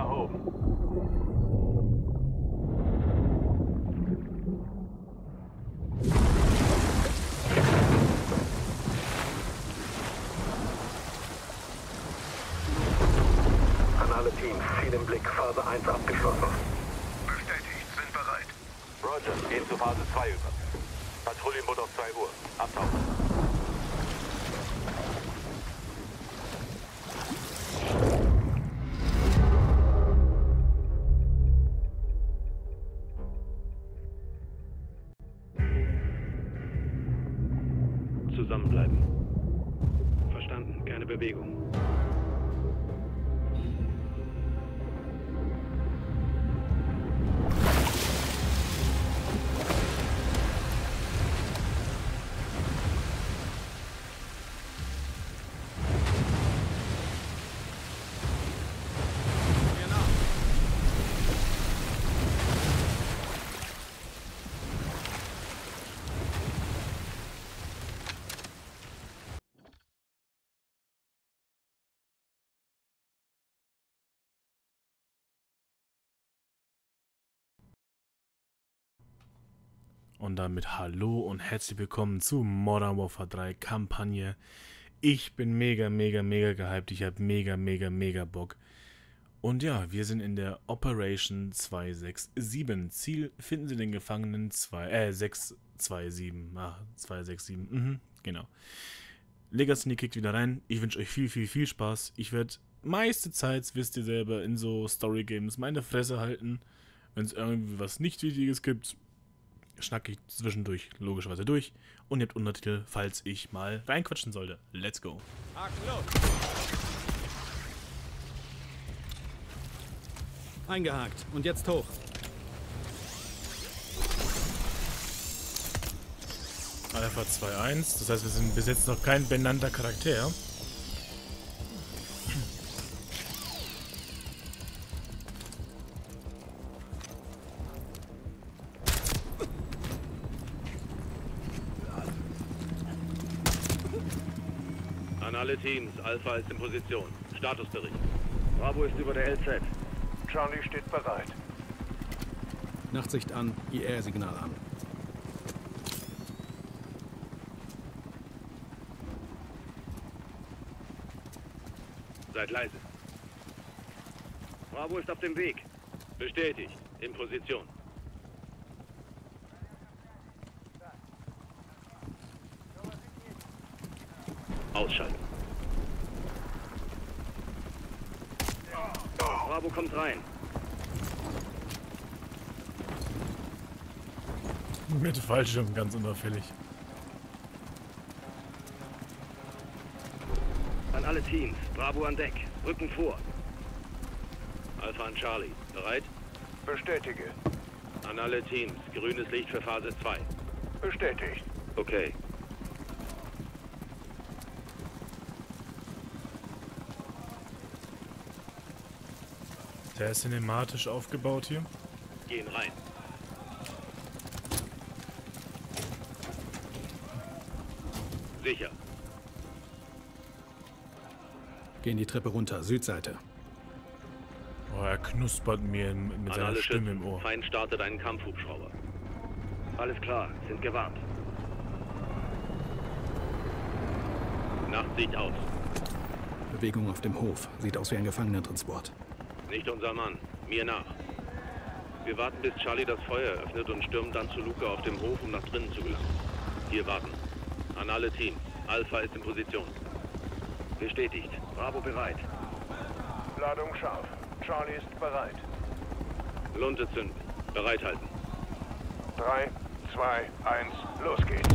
erhoben. An alle Teams, Ziel im Blick, Phase 1 abgeschlossen. Bestätigt, sind bereit. Roger, gehen zu Phase 2 über. Patrouillenboot auf 2 Uhr. Abtauchen. Zusammenbleiben. Verstanden. Keine Bewegung. Und damit hallo und herzlich willkommen zu Modern Warfare 3 Kampagne. Ich bin mega gehypt, ich habe mega Bock. Und ja, wir sind in der Operation 267. Ziel: finden Sie den Gefangenen 627. 267, genau. Legasthenie kickt wieder rein. Ich wünsche euch viel Spaß. Ich werde meiste Zeit, wisst ihr selber, in so Story Games meine Fresse halten. Wenn es irgendwie was nicht Wichtiges gibt, schnacke ich zwischendurch logischerweise durch und ihr habt Untertitel, falls ich mal reinquatschen sollte. Let's go. Eingehakt. Und jetzt hoch. Alpha 2.1, das heißt, wir sind bis jetzt noch kein benannter Charakter. An alle Teams. Alpha ist in Position. Statusbericht. Bravo ist über der LZ. Charlie steht bereit. Nachtsicht an, IR-Signal an. Seid leise. Bravo ist auf dem Weg. Bestätigt. In Position. Ausschalten. Bravo kommt rein. Mit Fallschirm, ganz unauffällig. An alle Teams. Bravo an Deck. Rücken vor. Alpha an Charlie. Bereit? Bestätige. An alle Teams. Grünes Licht für Phase 2. Bestätigt. Okay. Sehr cinematisch aufgebaut hier. Gehen rein. Sicher. Gehen die Treppe runter, Südseite. Oh, er knuspert mir mit An seiner alle Stimme Schützen. im Ohr. Feind startet einen Kampfhubschrauber. Alles klar. Sind gewarnt. Nachtsicht aus. Bewegung auf dem Hof. Sieht aus wie ein Gefangenentransport. Nicht unser Mann. Mir nach. Wir warten, bis Charlie das Feuer öffnet und stürmen dann zur Luke auf dem Hof, um nach drinnen zu gelangen. Hier warten. An alle Teams. Alpha ist in Position. Bestätigt. Bravo bereit. Ladung scharf. Charlie ist bereit. Lunte zünden. Bereithalten. 3, 2, 1, los geht's.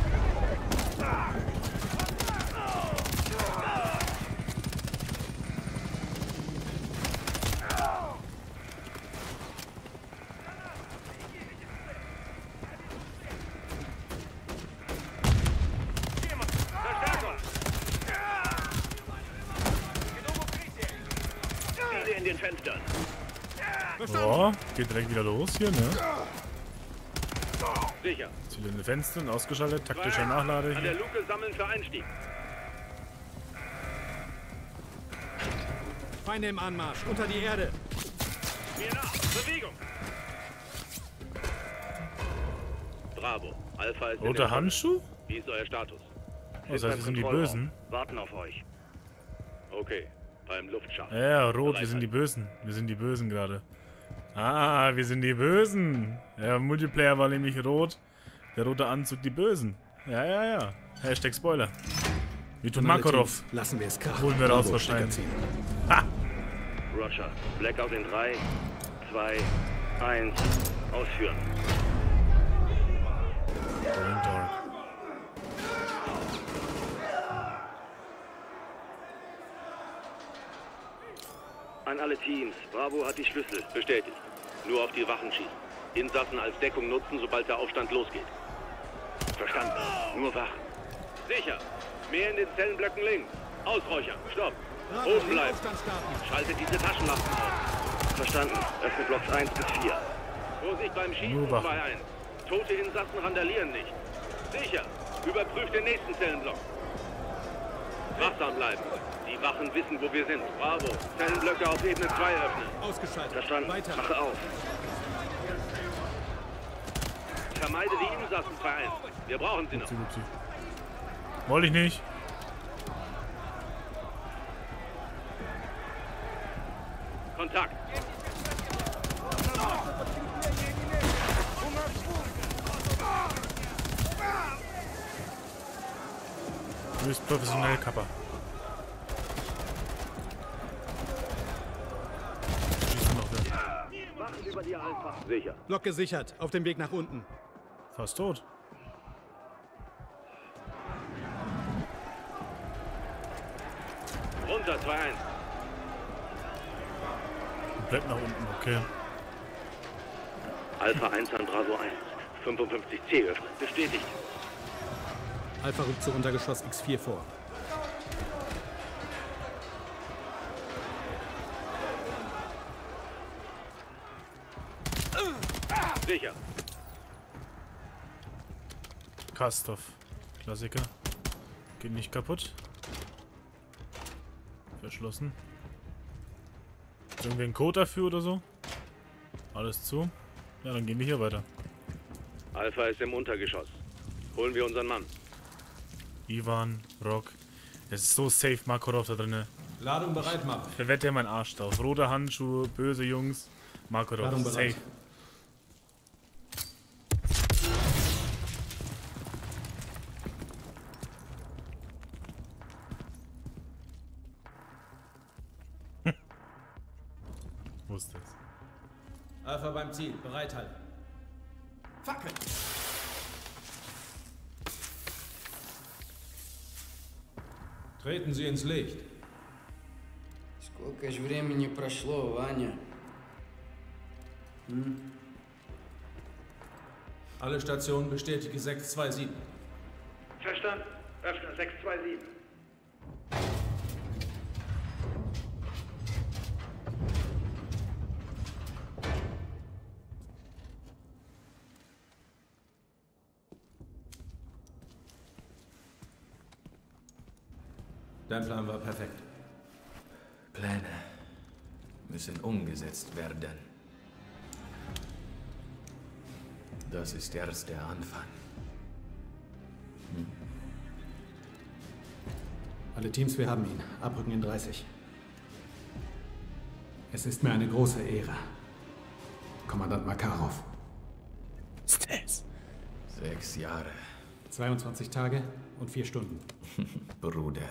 Verstärkung! Ziele in den Fenstern. Oh, geht direkt wieder los hier, ne? Sicher. Ziele in den Fenstern, ausgeschaltet, taktischer Nachlade An der hier. Luke sammeln für Einstieg. Feinde im Anmarsch, unter die Erde. Mir nach! Bewegung! Bravo. Alpha ist in Roter der Handschuh? Wie ist euer Status? Oh, das heißt, wir sind die Bösen. Warten auf euch. Okay, beim Luftschacht. Ja, rot, wir sind die Bösen. Wir sind die Bösen gerade. Ah, wir sind die Bösen. Ja, im Multiplayer war nämlich rot. Der rote Anzug, die Bösen. Ja, ja, ja. Hashtag Spoiler. Wie tut Makarov? Lassen wir es krachen. Holen wir raus Bravo, wahrscheinlich. Stecker ziehen. Ha! Roger. Blackout in 3, 2, 1. Ausführen. Going dark. An alle Teams. Bravo hat die Schlüssel. Bestätigt. Nur auf die Wachen schießen. Insassen als Deckung nutzen, sobald der Aufstand losgeht. Verstanden. Nur Wachen. Sicher. Mehr in den Zellenblöcken links. Ausräuchern. Stopp. Oben bleiben. Schaltet diese Taschenlampen aus. Verstanden. Öffnet Blocks 1 bis 4. Vorsicht beim Schießen, Nur Wachen. 2-1. Tote Insassen randalieren nicht. Sicher. Überprüft den nächsten Zellenblock. Wachsam bleiben. Die Wachen wissen, wo wir sind. Bravo. Zellenblöcke auf Ebene 2 öffnen. Ausgeschaltet. Verstanden. Weiter. Mache auf. Vermeide die Insassen, 2-1. Wir brauchen sie noch. Upsi. Wollte ich nicht. Kontakt. Du bist professionell, Kappa. Schießen noch wer. Wachen über die Alpha. Sicher. Block gesichert. Auf dem Weg nach unten. Fast tot. Runter, 2-1. Komplett nach unten, okay. Alpha 1 an Bravo 1. 55C öffnet. Bestätigt. Alpha rückt zu Untergeschoss X4 vor. Sicher. Kastov. Klassiker. Geht nicht kaputt. Verschlossen. Ist irgendwie ein Code dafür oder so? Alles zu. Ja, dann gehen wir hier weiter. Alpha ist im Untergeschoss. Holen wir unseren Mann. Ivan, Rock. Es ist so safe Makarov da drinne. Ladung bereit machen. Ich verwette meinen Arsch drauf. Rote Handschuhe, böse Jungs. Makarov. Ladung bereit. Safe. Wusste es. Alpha beim Ziel, bereithalten. Fackel! Treten Sie ins Licht. Сколько ж времени прошло, Ваня? Alle Stationen bestätige 627. Verstanden. Öffne 627. Dein Plan war perfekt. Pläne müssen umgesetzt werden. Das ist erst der Anfang. Alle Teams, wir haben ihn. Abrücken in 30. Es ist mir eine große Ehre. Kommandant Makarov. Stas. 6 Jahre, 22 Tage und 4 Stunden. Bruder.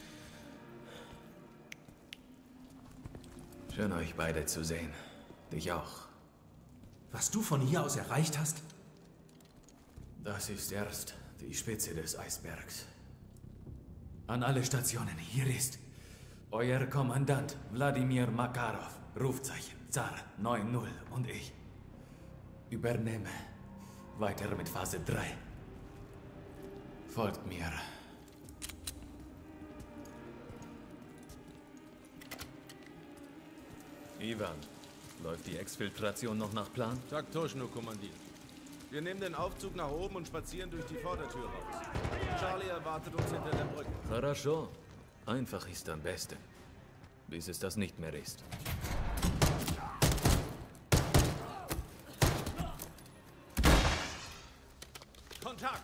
Schön, euch beide zu sehen. Dich auch. Was du von hier aus erreicht hast? Das ist erst die Spitze des Eisbergs. An alle Stationen, hier ist euer Kommandant Wladimir Makarov, Rufzeichen Zar 9-0 und ich. Übernehme weiter mit Phase 3. Folgt mir. Ivan, läuft die Exfiltration noch nach Plan? Tak точно, Kommandant. Wir nehmen den Aufzug nach oben und spazieren durch die Vordertür raus. Charlie erwartet uns hinter der Brücke. Хорошо. Einfach ist am besten. Bis es das nicht mehr ist. Kontakt!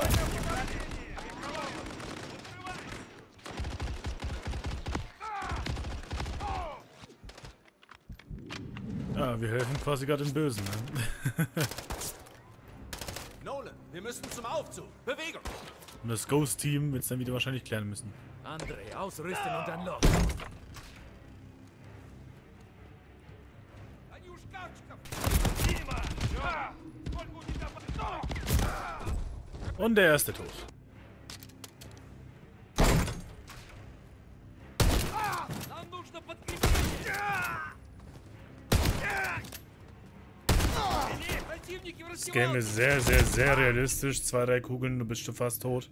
Ja, wir helfen quasi gerade den Bösen. Ne? Nolan, wir müssen zum Aufzug. Bewegung! Und das Ghost-Team wird es dann wieder wahrscheinlich klären müssen. André, ausrüsten und dann los. Und der erste tot. Das Game ist sehr, sehr, sehr realistisch. 2, 3 Kugeln, du bist schon fast tot.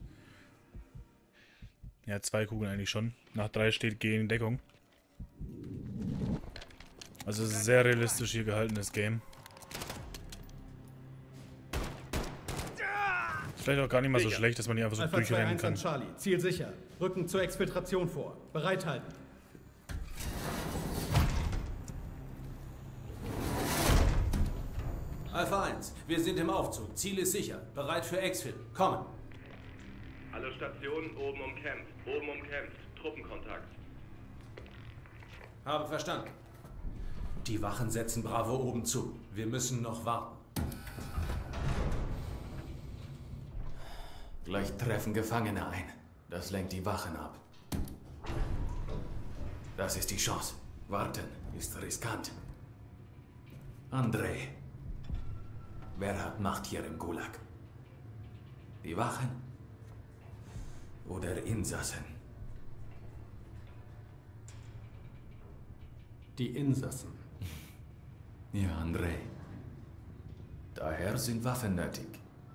Ja, 2 Kugeln eigentlich schon. Nach 3 steht Geh in Deckung. Also es ist sehr realistisch hier gehaltenes Game. Vielleicht auch gar nicht mal so schlecht, dass man hier einfach so Alpha durchrennen 2-1 kann. an Charlie. Ziel sicher. Rücken zur Exfiltration vor. Bereithalten. Alpha 1, wir sind im Aufzug. Ziel ist sicher. Bereit für Exfil. Kommen. Alle Stationen oben umkämpft. Oben umkämpft. Truppenkontakt. Habe verstanden. Die Wachen setzen Bravo oben zu. Wir müssen noch warten. Gleich treffen Gefangene ein. Das lenkt die Wachen ab. Das ist die Chance. Warten ist riskant. André. Wer hat Macht hier im Gulag? Die Wachen? Oder Insassen? Die Insassen. Ja, André. Daher sind Waffen nötig.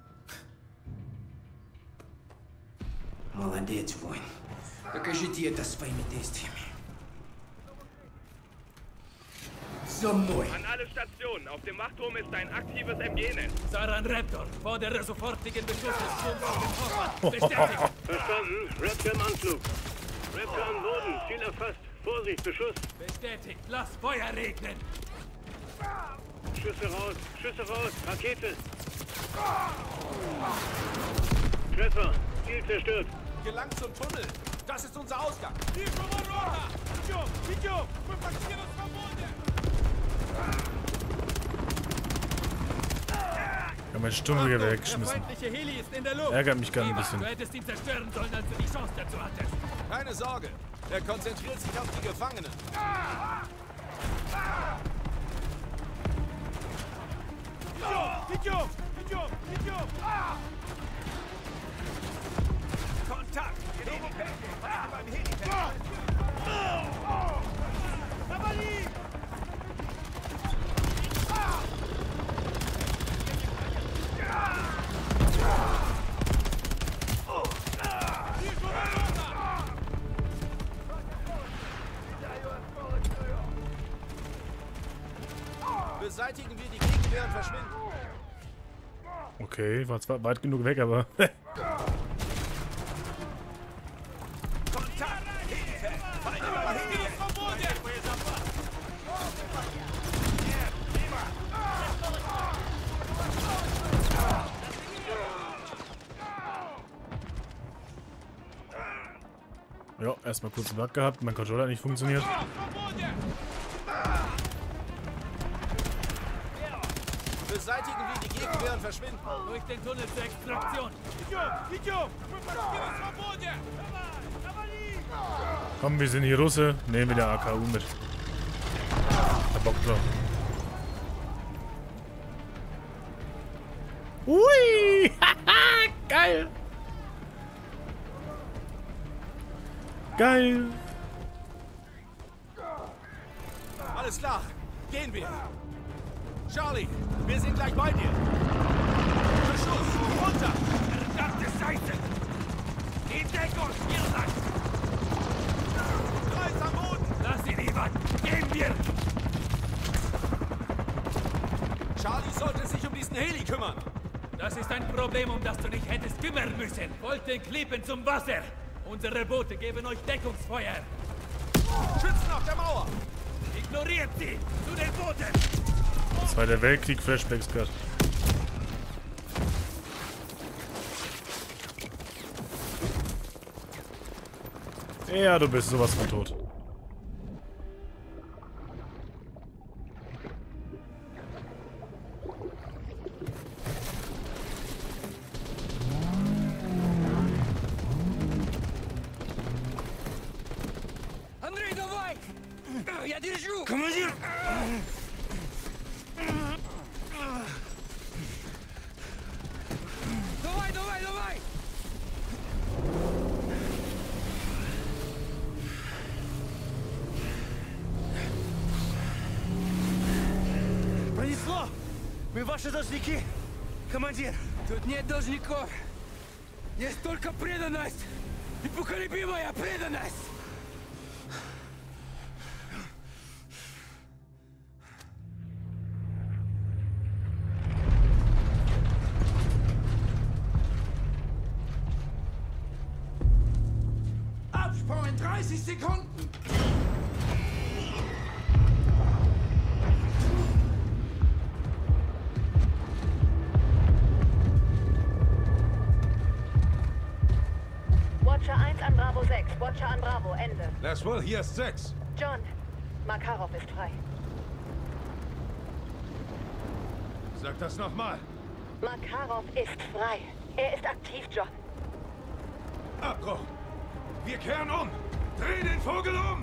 Молодец, воин. Покажите это своими действиями. За мной! An alle Stationen. Auf dem Wachturm ist ein aktives MG-Netz. Saran Raptor, fordere sofortigen Beschuss des Turms auf den Vorwand. Bestätigt! Verstanden. Raptor im Anflug. Raptor am Boden. Ziel erfasst. Vorsicht, Beschuss. Bestätigt, lass Feuer regnen! Schüsse raus. Schüsse raus. Rakete. Treffer. Ziel zerstört. Gelangt zum Tunnel. Das ist unser Ausgang. Ich habe mein Sturmgewehr weggeschmissen. feindliche Heli ist in der Luft! Ärgert mich gerade ein bisschen. Du hättest ihn zerstören sollen, als du die Chance dazu hattest. Keine Sorge. Er konzentriert sich auf die Gefangenen. Kontakt! Beim Heli. Beseitigen wir die Gegenwehr und verschwinden. Okay, war zwar weit genug weg, aber... Kontakt! Feinde beim Heli. Ja, erstmal kurz einen Bug gehabt, mein Controller hat nicht funktioniert. Beseitigen wir die Gegenwehr und verschwinden. Durch den Tunnel zur Extraktion! Komm, wir sind hier Russe, nehmen wir der AKU mit. Hab Bock drauf. Ui! Geil! Geil! Alles klar. Gehen wir. Charlie, wir sind gleich bei dir. Beschuss, runter. Verdammte Scheiße! Die Deckung, Irland! Kreis am Boden. Lass ihn, Ivan! Gehen wir! Charlie sollte sich um diesen Heli kümmern. Das ist ein Problem, um das du dich hättest kümmern müssen. Folgt den Klippen zum Wasser. Unsere Boote geben euch Deckungsfeuer. Schützen auf der Mauer. Ignoriert sie! Zu den Booten! Zweiter Weltkrieg, Flashbacks gerade. Ja, du bist sowas von tot. Андрей, давай! Я держу! Командир! Давай, давай, давай! Пронесло! Мы ваши должники! Командир! Тут нет должников! Есть только преданность! Непоколебимая преданность! Absprung in 30 Sekunden! Watcher 1 an Bravo 6. Watcher an Bravo. Ende. Lass wohl, hier ist 6. John, Makarov ist frei. Sag das nochmal. Makarov ist frei. Er ist aktiv, John. Abbruch. Wir kehren um. Dreh den Vogel um.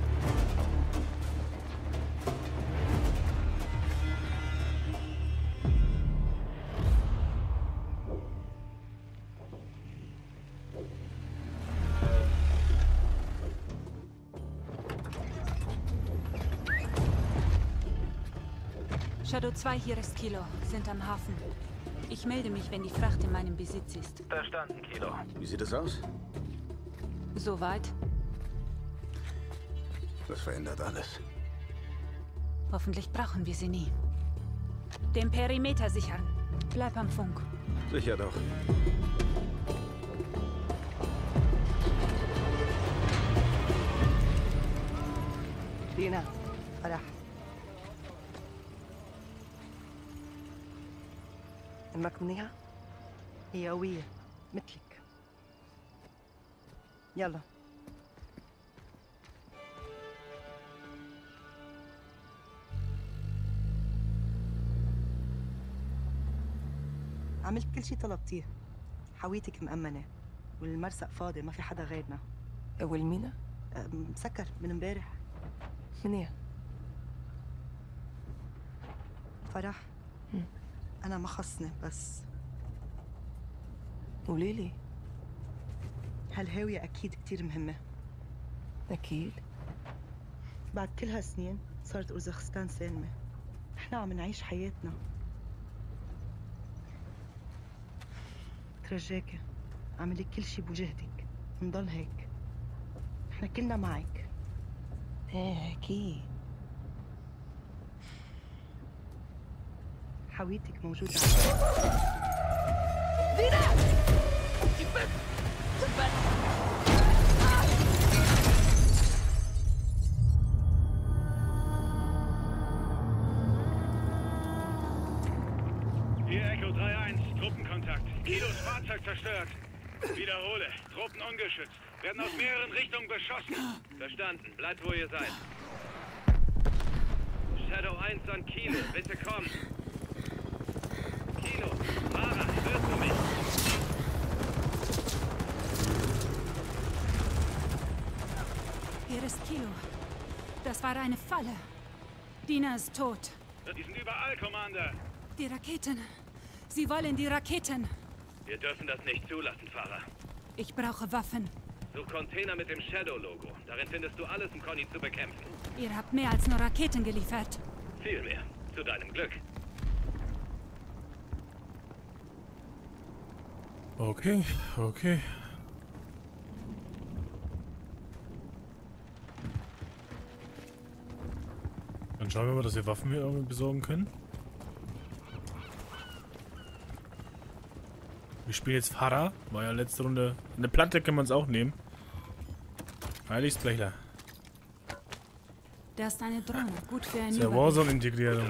Shadow 2, hier ist Kilo. Sind am Hafen. Ich melde mich, wenn die Fracht in meinem Besitz ist. Verstanden, Kilo. Wie sieht es aus? Soweit. Das verändert alles. Hoffentlich brauchen wir sie nie. Den Perimeter sichern. Bleib am Funk. Sicher doch. Lina, فرح. أمك منيحة؟ هي قوية مثلك. يلا. عملت كل شي طلبتيه. حويتك مأمنة والمرسق فاضي، ما في حدا غيرنا. والمينا؟ مسكر من امبارح. منيح. فرح. أنا ما خصني بس. قوليلي. هالهاوية أكيد كتير مهمة. أكيد. بعد كل هالسنين صارت أوزبكستان سالمة. إحنا عم نعيش حياتنا. ترجاكي اعملي كل شي بوجهدك. نضل هيك. إحنا كلنا معك. إيه أكيد. حويتك موجودة دينا! Hier Echo 3-1, Truppenkontakt. Kilos Fahrzeug zerstört. Wiederhole, Truppen ungeschützt. Werden aus mehreren Richtungen beschossen. Verstanden, bleibt wo ihr seid. Shadow 1 an Kilo, bitte kommen. Kilo, Mara, hörst du mich? Hier ist Kilo. Das war eine Falle. Dina ist tot. Die sind überall, Commander. Die Raketen. Sie wollen die Raketen. Wir dürfen das nicht zulassen, Fahrer. Ich brauche Waffen. Such Container mit dem Shadow-Logo. Darin findest du alles, um Conny zu bekämpfen. Ihr habt mehr als nur Raketen geliefert. Viel mehr. Zu deinem Glück. Okay, okay. Dann schauen wir mal, dass wir Waffen hier irgendwie besorgen können. Wir spielen jetzt Fahrer. War ja letzte Runde. Eine Platte kann man es auch nehmen. Heiligsblechler. Da ist eine Drohne. Gut für eine Der Warzone-Integrierung.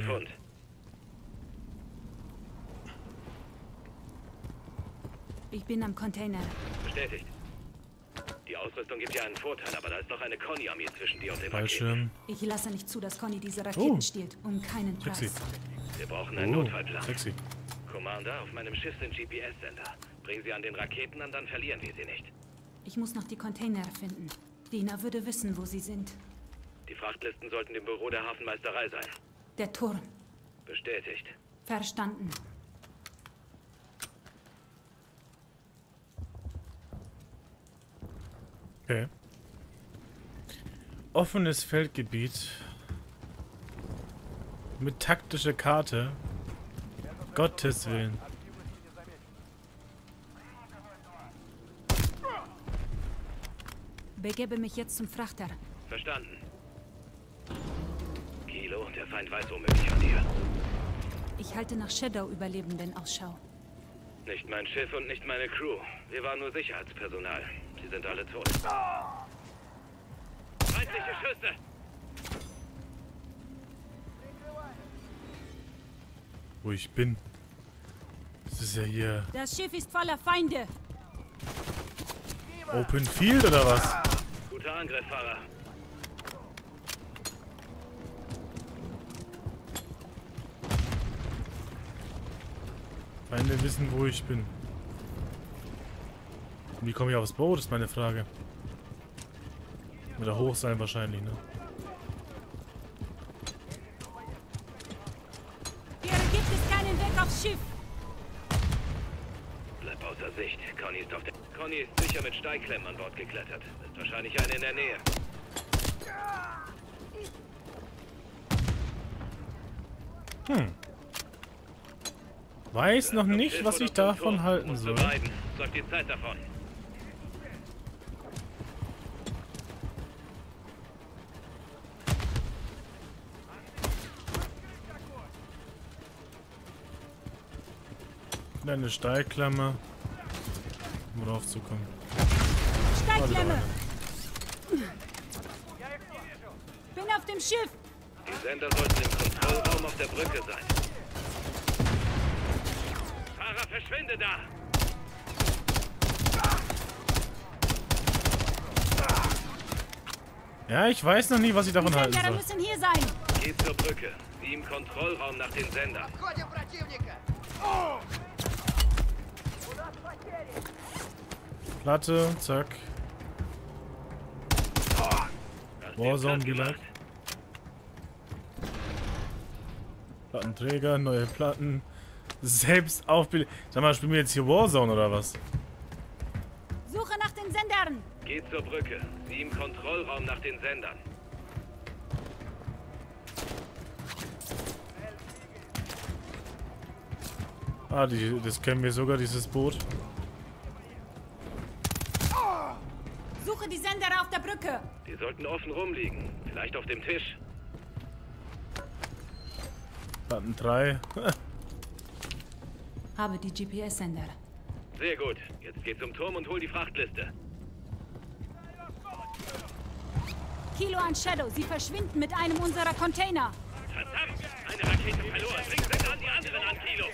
Ich bin am Container. Bestätigt. Die Ausrüstung gibt dir einen Vorteil, aber da ist noch eine Conny-Armee zwischen dir und den Fallschirm. Ich lasse nicht zu, dass Conny diese Raketen stiehlt. Um keinen Preis. Sexy. Wir brauchen einen Notfallplan. Sexy. Commander, auf meinem Schiff sind GPS-Sender. Bring sie an den Raketen an, dann verlieren wir sie nicht. Ich muss noch die Container finden. Dina würde wissen, wo sie sind. Die Frachtlisten sollten im Büro der Hafenmeisterei sein. Der Turm. Bestätigt. Verstanden. Okay. Offenes Feldgebiet. Mit taktischer Karte. Gottes Willen. Begebe mich jetzt zum Frachter. Verstanden. Kilo, der Feind weiß womöglich von dir. Ich halte nach Shadow-Überlebenden Ausschau. Nicht mein Schiff und nicht meine Crew. Wir waren nur Sicherheitspersonal. Sie sind alle tot. Feindliche Schüsse! Wo ich bin. Das ist ja hier Das Schiff ist voller Feinde. Open Field oder was? Guter Angriff, Fahrer. Feinde wissen, wo ich bin. Wie komme ich aufs Boot, ist meine Frage. Oder hoch sein wahrscheinlich, ne? Hier gibt es keinen Weg aufs Schiff. Bleib außer Sicht. Conny ist sicher mit Steigklemmen an Bord geklettert. Ist wahrscheinlich eine in der Nähe. Weiß noch nicht, was ich davon halten soll. Sag die Zeit davon. Eine Steigklammer, um raufzukommen. Steigklemme! Bin auf dem Schiff! Die Sender sollten im Kontrollraum auf der Brücke sein. Fahrer, verschwinde da! Ja, ich weiß noch nie, was ich davon halten Die Sender soll. müssen hier sein! Geht zur Brücke. Sieh im Kontrollraum nach den Sendern. Platte, zack. Warzone, be like. Plattenträger, neue Platten. Selbst aufbilden. Sag mal, spielen wir jetzt hier Warzone oder was? Suche nach den Sendern! Geht zur Brücke. Sieh im Kontrollraum nach den Sendern. Ah, das kennen wir sogar, dieses Boot. Suche die Sender auf der Brücke! Die sollten offen rumliegen. Vielleicht auf dem Tisch. Platten 3. Habe die GPS-Sender. Sehr gut. Jetzt geh zum Turm und hol die Frachtliste. Kilo an Shadow, sie verschwinden mit einem unserer Container. Verdammt! Eine Rakete verloren. Bring Sender an die anderen an, Kilo.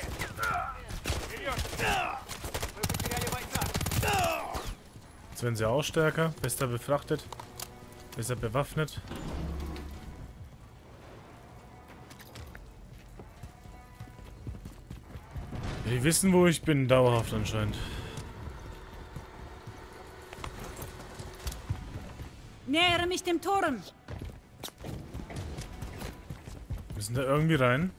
Jetzt werden sie auch stärker. Besser befrachtet. Besser bewaffnet. Die wissen, wo ich bin, dauerhaft anscheinend. Nähere mich dem Turm. Müssen da irgendwie rein.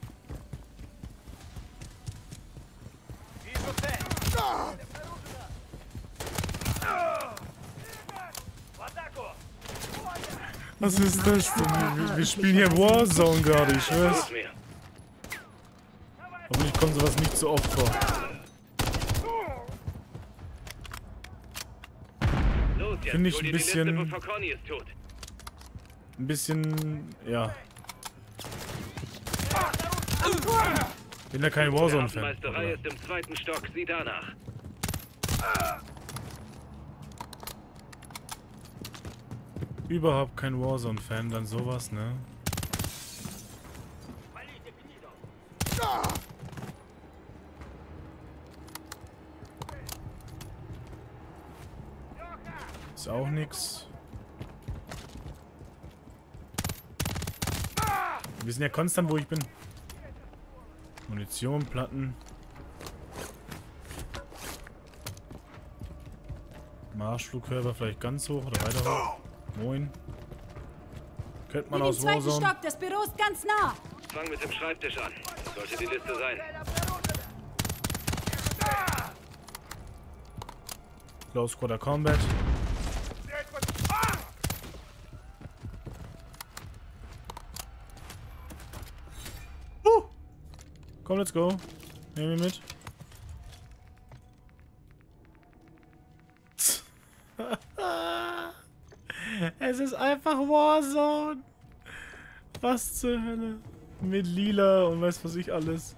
Was ist das denn? Wir spielen hier Warzone gerade, ich weiß. Aber ich komme sowas nicht so oft vor. Finde ich ein bisschen, ja. Bin ja kein Warzone-Fan. Die Meisterei ist im 2. Stock, sieh danach. Überhaupt kein Warzone-Fan, dann sowas, ne? Ist auch nix. Wir sind ja konstant, wo ich bin. Munition, Platten. Marschflugkörper vielleicht ganz hoch oder weiter hoch. Moin. Könnte man aus zweiten Warzone. Stock, das Büro ist ganz nah. Fang mit dem Schreibtisch an. Sollte die Liste sein. Close Quarter Combat. Komm, let's go. Nehmen wir mit. Es ist einfach Warzone. Was zur Hölle? Mit Lila und weiß was ich alles.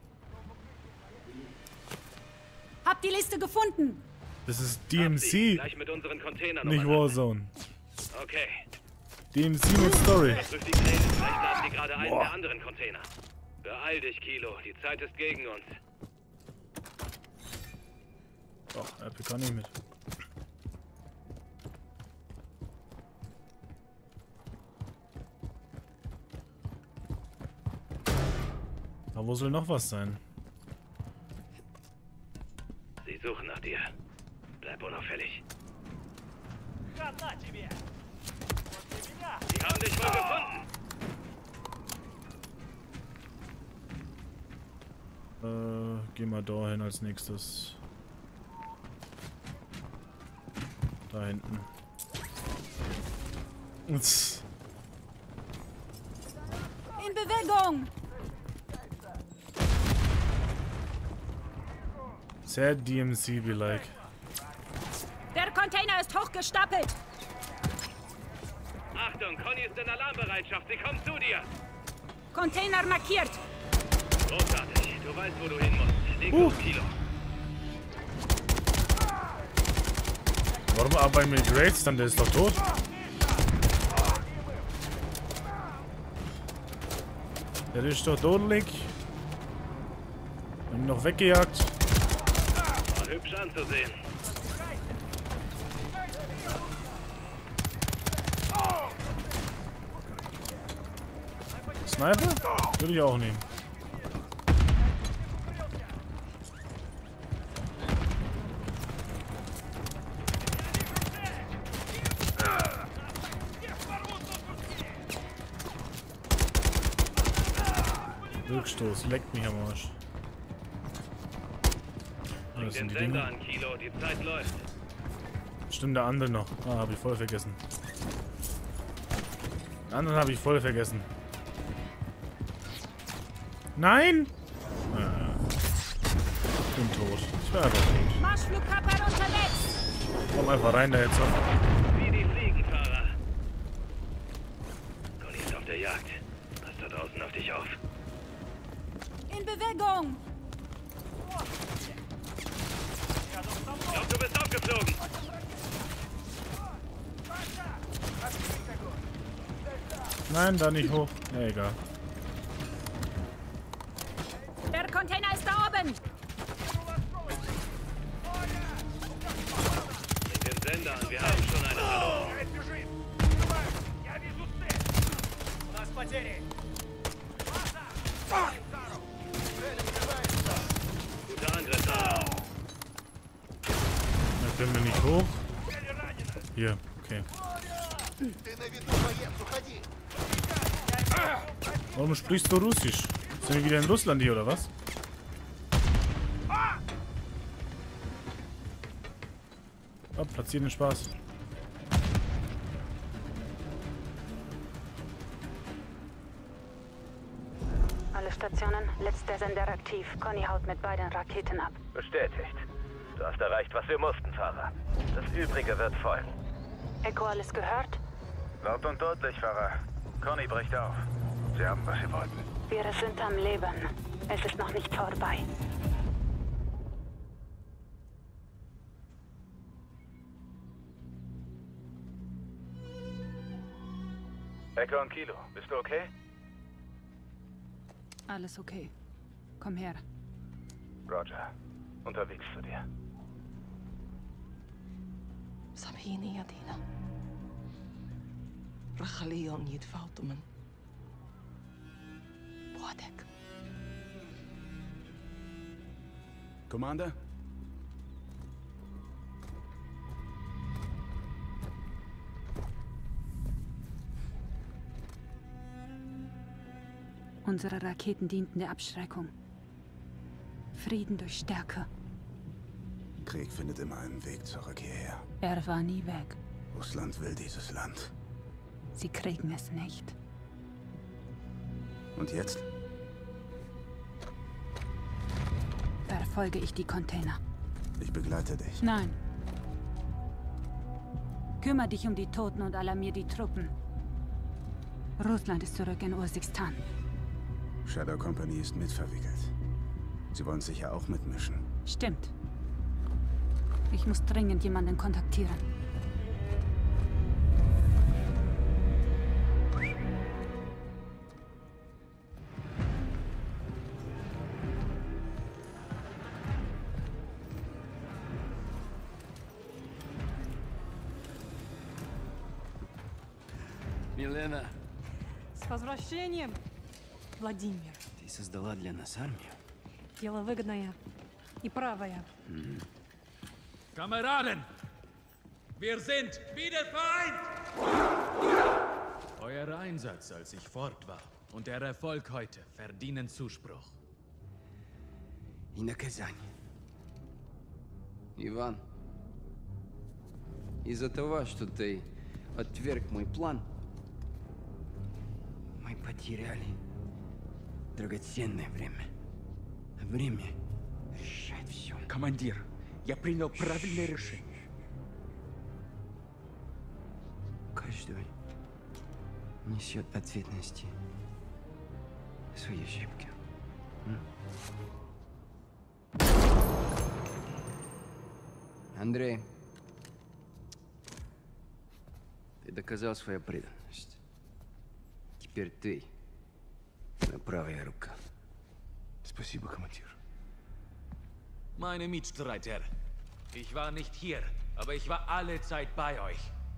Hab die Liste gefunden. Das ist DMC. Gleich mit unseren Containern Nicht Warzone. Okay. DMC mit Story. Durch die Pläne. Vielleicht laden die gerade einen der anderen Container. Beeil dich, Kilo. Die Zeit ist gegen uns. Doch, RP kann nicht mit. Aber wo soll noch was sein? Sie suchen nach dir. Bleib unauffällig. Die haben dich wohl gefunden. Geh mal da hin als nächstes. Da hinten. Ups. In Bewegung. Sehr DMC be like. Der Container ist hochgestapelt. Achtung, Conny ist in Alarmbereitschaft. Sie kommt zu dir. Container markiert. Großartig. Du weißt, wo du hin musst. Leg los, Kilo. Warum arbeiten wir mit Raids dann? Der ist doch tot. Der ist doch todelig. Wir haben ihn noch weggejagt. War hübsch anzusehen. Sniper? Würde ich auch nehmen. Rückstoß, leckt mich am Arsch. Das sind die Dinge. An, Kilo. Die Zeit läuft. Stimmt, der andere noch. Ah, habe ich voll vergessen. Den anderen habe ich voll vergessen. Nein! Ich bin tot. Ich wäre einfach tot. Marschflugkörper unterwegs. Komm einfach rein da jetzt. Wie die Fliegenfahrer. Conny ist auf der Jagd. Pass da draußen auf dich auf. In Bewegung. Ich glaub, du bist aufgeflogen. Nein, da nicht hoch. Ja, egal. Der Container ist da oben. Mit den Sender an. Wir haben schon eine verloren. Guter Angriff. Da können wir nicht hoch. Hier, okay. Warum sprichst du Russisch? Sind wir wieder in Russland hier, oder was? Oh, platzieren den Spaß. Alle Stationen, letzter Sender aktiv. Conny haut mit beiden Raketen ab. Bestätigt. Du hast erreicht, was wir mussten, Fahrer. Das Übrige wird folgen. Echo, alles gehört? Laut und deutlich, Fahrer. Conny bricht auf. Sie haben, was sie wollten. Wir sind am Leben. Es ist noch nicht vorbei. Echo und Kilo, bist du okay? Alles okay. Komm her. Roger. Unterwegs zu dir. سامحيني يا دينا. رح خليهم يدفعوا ثمن بوعدك. Commander? Unsere Raketen dienten der Abschreckung. Frieden durch Stärke. Krieg findet immer einen Weg zurück hierher. Er war nie weg. Russland will dieses Land. Sie kriegen es nicht. Und jetzt? Verfolge ich die Container. Ich begleite dich. Nein. Kümmere dich um die Toten und alarmier die Truppen. Russland ist zurück in Urzikstan. Shadow Company ist mitverwickelt. Sie wollen sicher auch mitmischen. Stimmt. Ich muss dringend jemanden kontaktieren. Милена, С возвращением, Владимир. ты создала для нас армию? Дело выгодное и правое. Kameraden! Wir sind wieder vereint! Euer Einsatz, als ich fort war, und der Erfolg heute verdienen Zuspruch. И наказание. Иван, из-за того, что ты отверг мой план, мы потеряли драгоценное время. Время решает все. Командир, я принял правильное решение. Каждый несет ответственности за свои ошибки. Андрей, ты доказал свою преданность. Теперь ты моя правая рука. Спасибо, командир. Meine Mitstreiter, ich war nicht hier, aber ich war alle Zeit bei euch.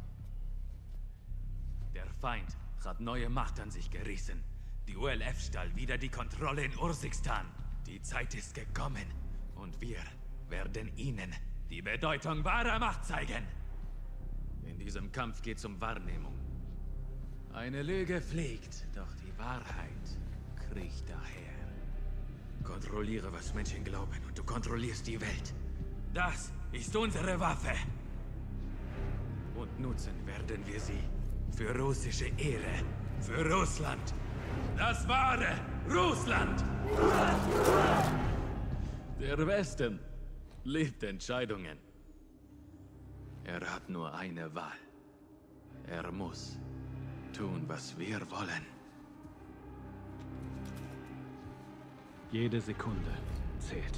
Der Feind hat neue Macht an sich gerissen. Die ULF stahl wieder die Kontrolle in Urzikstan. Die Zeit ist gekommen und wir werden ihnen die Bedeutung wahrer Macht zeigen. In diesem Kampf geht es um Wahrnehmung. Eine Lüge fliegt, doch die Wahrheit kriecht daher. Kontrolliere, was Menschen glauben, und du kontrollierst die Welt. Das ist unsere Waffe. Und nutzen werden wir sie für russische Ehre, für Russland. Das wahre Russland! Der Westen liebt Entscheidungen. Er hat nur eine Wahl. Er muss tun, was wir wollen. Jede Sekunde zählt.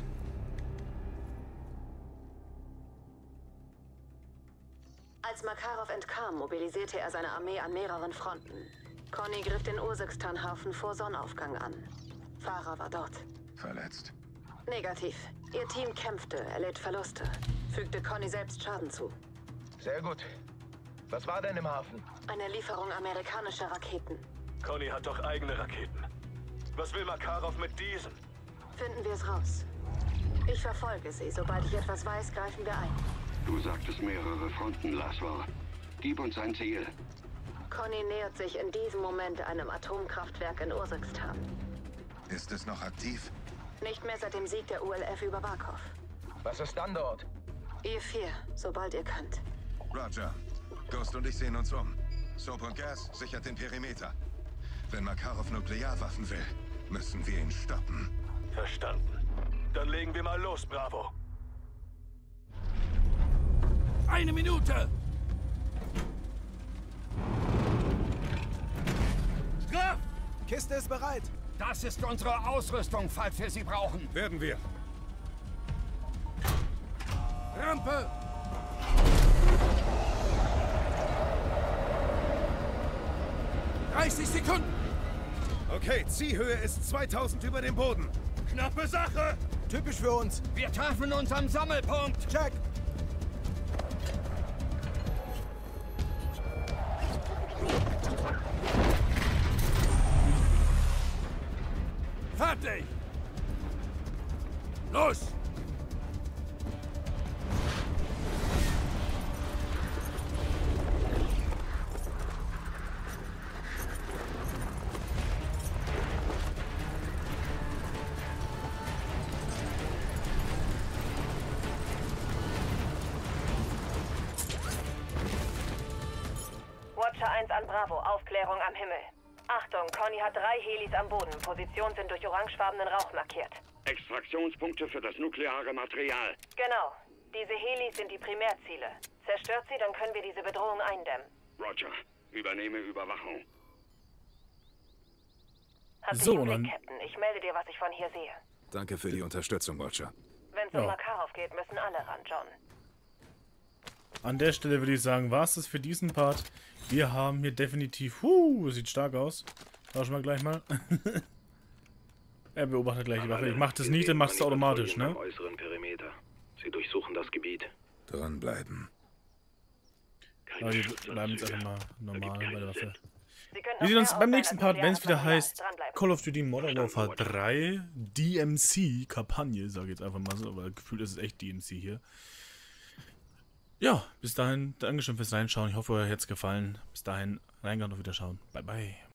Als Makarov entkam, mobilisierte er seine Armee an mehreren Fronten. Conny griff den Urzikstan-Hafen vor Sonnenaufgang an. Farah war dort. Verletzt? Negativ. Ihr Team kämpfte, erlitt Verluste. Fügte Conny selbst Schaden zu. Sehr gut. Was war denn im Hafen? Eine Lieferung amerikanischer Raketen. Conny hat doch eigene Raketen. Was will Makarov mit diesen? Finden wir es raus. Ich verfolge sie. Sobald ich etwas weiß, greifen wir ein. Du sagtest mehrere Fronten, Laswar. Gib uns ein Ziel. Conny nähert sich in diesem Moment einem Atomkraftwerk in Urzikstan. Ist es noch aktiv? Nicht mehr seit dem Sieg der ULF über Barkov. Was ist dann dort? Ihr 4, sobald ihr könnt. Roger. Ghost und ich sehen uns um. Soap und Gas sichert den Perimeter. Wenn Makarov Nuklearwaffen will, müssen wir ihn stoppen. Verstanden. Dann legen wir mal los, Bravo. 1 Minute! Graf! Kiste ist bereit. Das ist unsere Ausrüstung, falls wir sie brauchen. Werden wir. Rampe! Sekunden! Okay, Zielhöhe ist 2000 über dem Boden. Knappe Sache! Typisch für uns. Wir treffen uns am Sammelpunkt. Check. Fertig! Los! Watcher 1 an Bravo, Aufklärung am Himmel. Achtung, Conny hat 3 Helis am Boden. Positionen sind durch orangefarbenen Rauch markiert. Extraktionspunkte für das nukleare Material. Genau. Diese Helis sind die Primärziele. Zerstört sie, dann können wir diese Bedrohung eindämmen. Roger. Übernehme Überwachung. Hat So, dich im dann- Blick, Captain. Ich melde dir, was ich von hier sehe. Danke für die Unterstützung, Watcher. Wenn es um Makarov geht, müssen alle ran, John. An der Stelle würde ich sagen, war es das für diesen Part. Wir haben hier definitiv... sieht stark aus. Tauschen wir gleich mal. Er beobachtet gleich die Waffe. Ich mach das nicht, dann machst du automatisch, ne? Am äußeren Perimeter. Sie durchsuchen das Gebiet. Dranbleiben. Aber die bleiben jetzt einfach mal normal bei der Waffe. Sie können Wir sehen uns noch beim mehr nächsten aufhören, Part, wenn es wieder Material. heißt Dranbleiben. Call of Duty Modern Warfare 3 DMC-Kampagne, sage ich jetzt einfach mal so, aber gefühlt ist es echt DMC hier. Ja, bis dahin, Dankeschön fürs Reinschauen. Ich hoffe, euch hat es gefallen. Bis dahin, reingehen und auf Wiederschauen. Bye, bye.